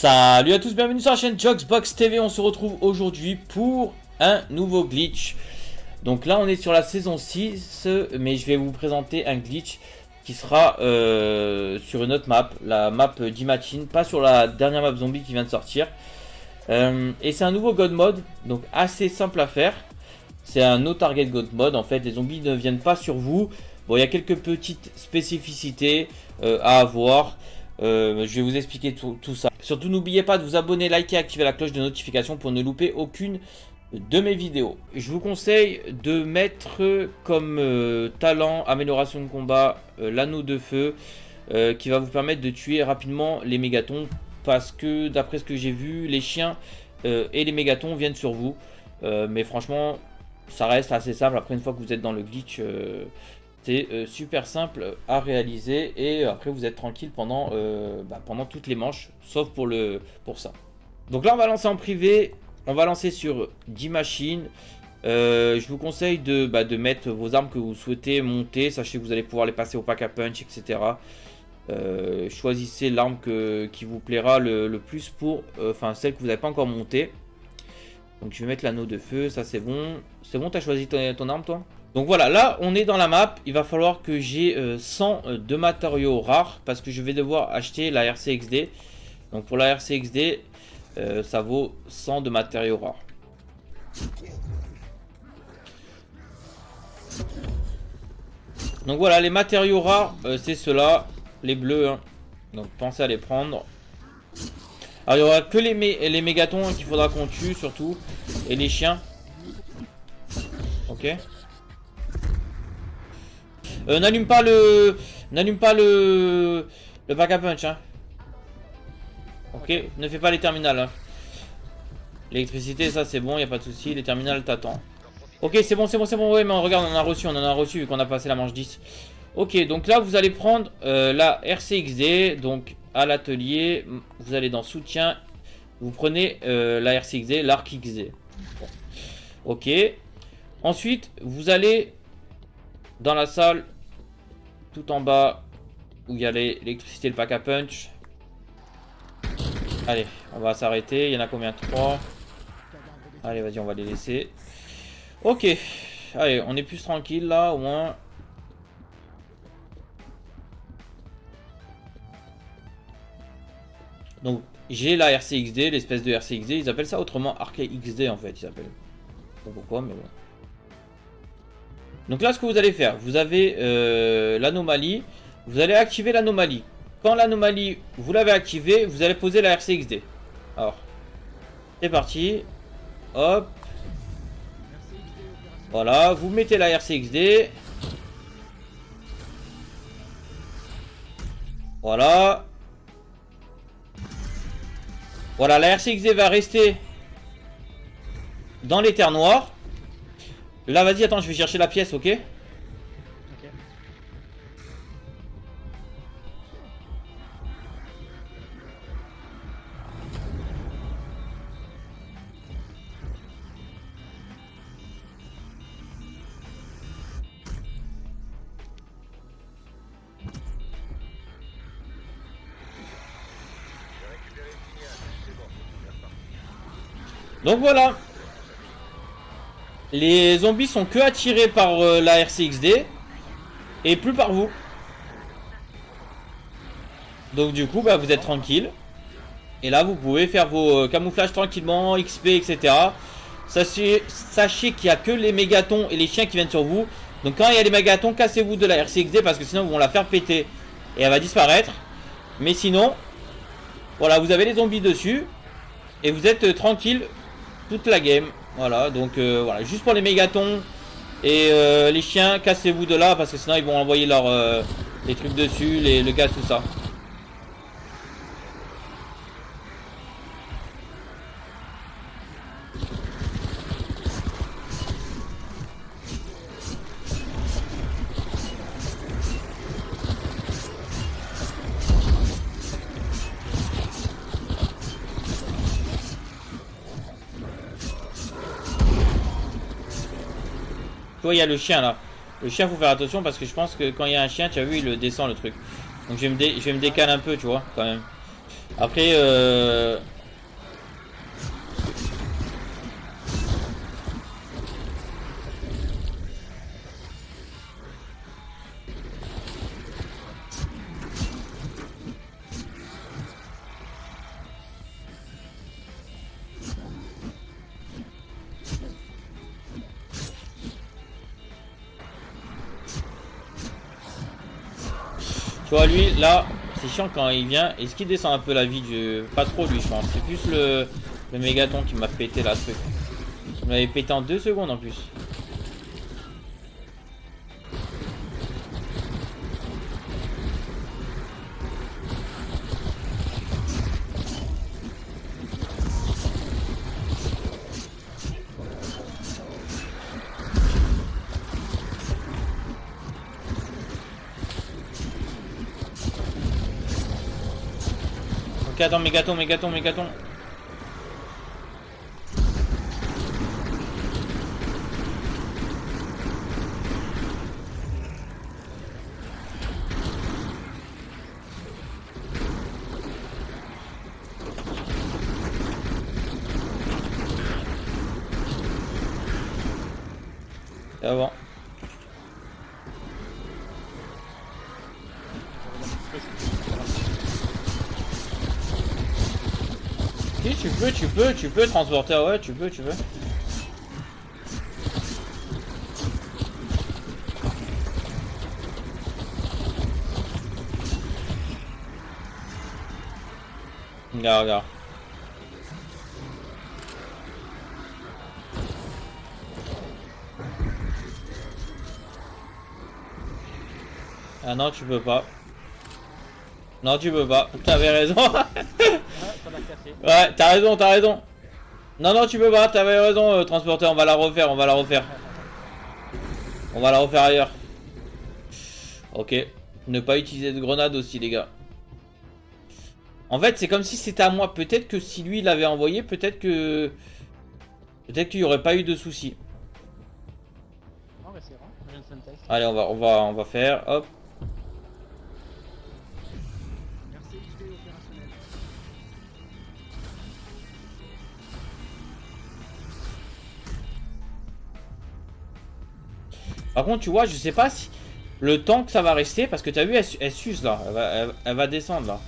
Salut à tous, bienvenue sur la chaîne Joxbox TV. On se retrouve aujourd'hui pour un nouveau glitch. Donc là on est sur la saison 6, mais je vais vous présenter un glitch qui sera sur une autre map, la map d'Imagine, pas sur la dernière map zombie qui vient de sortir. Et c'est un nouveau God Mode, donc assez simple à faire. C'est un no target God Mode, en fait les zombies ne viennent pas sur vous. Bon, il y a quelques petites spécificités à avoir. Je vais vous expliquer tout ça. Surtout n'oubliez pas de vous abonner, liker et activer la cloche de notification pour ne louper aucune de mes vidéos. Je vous conseille de mettre comme talent, amélioration de combat, l'anneau de feu qui va vous permettre de tuer rapidement les mégatons, parce que d'après ce que j'ai vu, les chiens et les mégatons viennent sur vous. Mais franchement ça reste assez simple. Après, une fois que vous êtes dans le glitch, c'est super simple à réaliser, et après vous êtes tranquille pendant toutes les manches, sauf pour ça. Donc là on va lancer en privé, on va lancer sur d'Imagine. Je vous conseille de mettre vos armes que vous souhaitez monter. Sachez que vous allez pouvoir les passer au pack à punch, etc. Choisissez l'arme qui vous plaira le plus pour celle que vous n'avez pas encore montée. Donc je vais mettre l'anneau de feu, ça c'est bon. C'est bon, t'as choisi ton arme toi? Donc voilà, là on est dans la map. Il va falloir que j'ai 100 de matériaux rares, parce que je vais devoir acheter la RCXD. Donc pour la RCXD, ça vaut 100 de matériaux rares. Donc voilà, les matériaux rares, c'est ceux-là, les bleus, hein. Donc pensez à les prendre. Alors il n'y aura que les mégatons qu'il faudra qu'on tue surtout, et les chiens. Ok. N'allume pas le pack à punch, hein. Ok, ne fais pas les terminales, hein. L'électricité, ça c'est bon, il n'y a pas de souci. Les terminales t'attends. Ok, c'est bon, ouais, mais regarde, on en a reçu vu qu'on a passé la manche 10. Ok, donc là vous allez prendre la RCXD. Donc à l'atelier, vous allez dans soutien, vous prenez la RCXD, l'Arc XD. Bon. Ok. Ensuite, vous allez dans la salle tout en bas où il y a l'électricité, le pack à punch. Allez, on va s'arrêter. Il y en a combien? 3. Allez, vas-y, on va les laisser. Ok. Allez, on est plus tranquille là, au moins. Donc, j'ai la RCXD, l'espèce de RCXD. Ils appellent ça autrement Arc XD en fait. Ils appellent. Je sais pas pourquoi, mais bon. Donc là, ce que vous allez faire, vous avez l'anomalie. Vous allez activer l'anomalie. Quand l'anomalie, vous l'avez activée, vous allez poser la RCXD. Alors, c'est parti. Hop. Voilà, vous mettez la RCXD. Voilà. Voilà, la RCXD va rester dans les terres noires. Là, vas-y, attends, je vais chercher la pièce, ok? Ok. Donc voilà. Les zombies sont que attirés par la RCXD et plus par vous. Donc du coup, vous êtes tranquille. Et là, vous pouvez faire vos camouflages tranquillement, XP, etc. Sachez qu'il n'y a que les mégatons et les chiens qui viennent sur vous. Donc quand il y a les mégatons, cassez-vous de la RCXD, parce que sinon, ils vont la faire péter et elle va disparaître. Mais sinon, voilà, vous avez les zombies dessus et vous êtes tranquille toute la game. Voilà, donc voilà, juste pour les mégatons et les chiens, cassez-vous de là, parce que sinon ils vont envoyer les trucs dessus, le gaz, tout ça. Tu vois, il y a le chien là. Le chien, faut faire attention, parce que je pense que quand il y a un chien, tu as vu, il descend le truc. Donc je vais me décaler un peu, tu vois, quand même. Après, tu vois, lui, là, c'est chiant quand il vient. Est-ce qu'il descend un peu la vie du... Pas trop, lui, je pense. C'est plus le mégaton qui m'a pété la truc. Il m'avait pété en 2 secondes en plus. Ok, attends, mégaton. C'est bon. Si tu peux transporter, ouais, tu peux. Regarde. Ah non, tu peux pas. Non, tu peux pas. T'avais raison. Ouais, t'as raison. Non, tu peux pas. T'avais raison, transporteur. On va la refaire. On va la refaire ailleurs. Ok. Ne pas utiliser de grenade aussi, les gars. En fait, c'est comme si c'était à moi. Peut-être que si lui l'avait envoyé, peut-être qu'il n'y aurait pas eu de soucis. Allez, on va faire. Hop. Par contre, tu vois, je sais pas si le temps que ça va rester, parce que tu as vu, elle s'use là, elle va descendre là.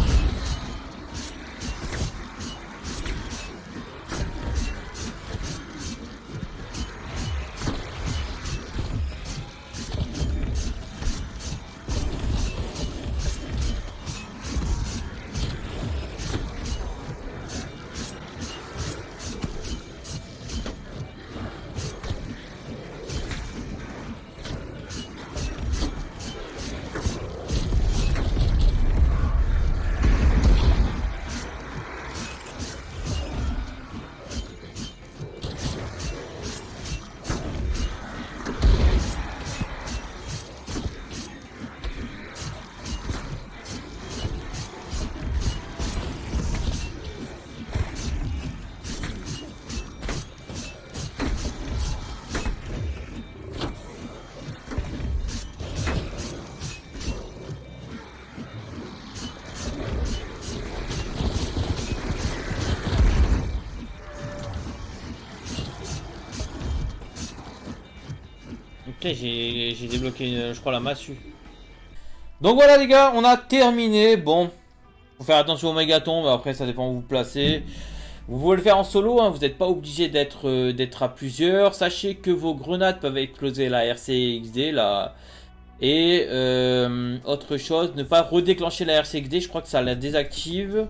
Ok, j'ai débloqué, je crois, la massue. Donc voilà les gars, on a terminé. Bon, faut faire attention au mégaton, mais après ça dépend où vous placez. Vous pouvez le faire en solo, hein, vous n'êtes pas obligé d'être à plusieurs. Sachez que vos grenades peuvent exploser la RCXD là. Et autre chose, ne pas redéclencher la RCXD, je crois que ça la désactive.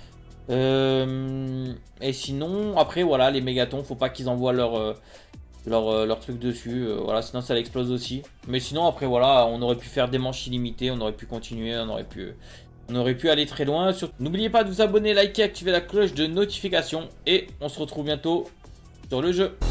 Et sinon, après voilà, les mégatons, faut pas qu'ils envoient leur truc dessus, voilà, sinon ça l'explose aussi. Mais sinon après voilà, on aurait pu faire des manches illimitées, on aurait pu continuer, on aurait pu aller très loin. N'oubliez pas de vous abonner, liker, activer la cloche de notification et on se retrouve bientôt sur le jeu.